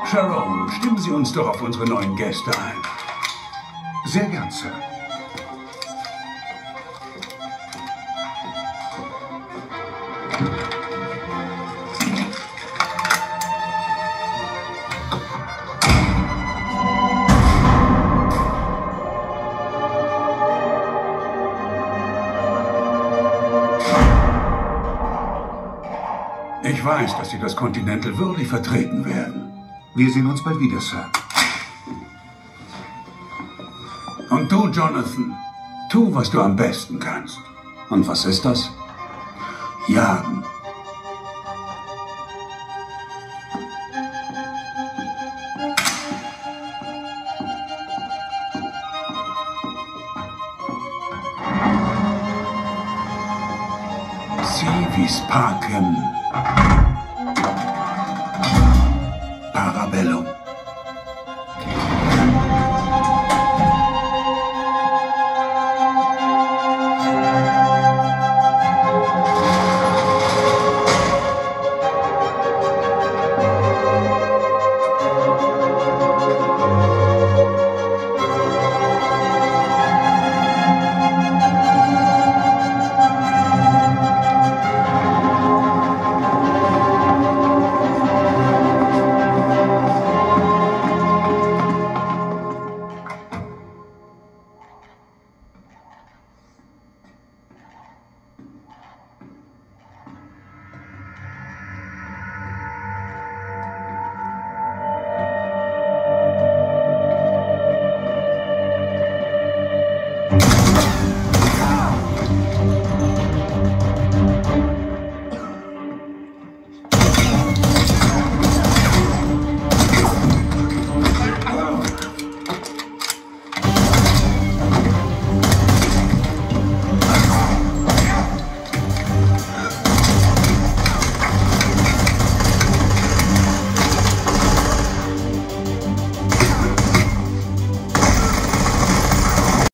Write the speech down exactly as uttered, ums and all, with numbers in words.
Sharon, stimmen Sie uns doch auf unsere neuen Gäste ein. Sehr gern, Sir. Ich weiß, dass Sie das Continental würdig vertreten werden. Wir sehen uns bald wieder, Sir. Und du, Jonathan, tu, was du am besten kannst. Und was ist das? Jagen. Civis pacem. Parabellum.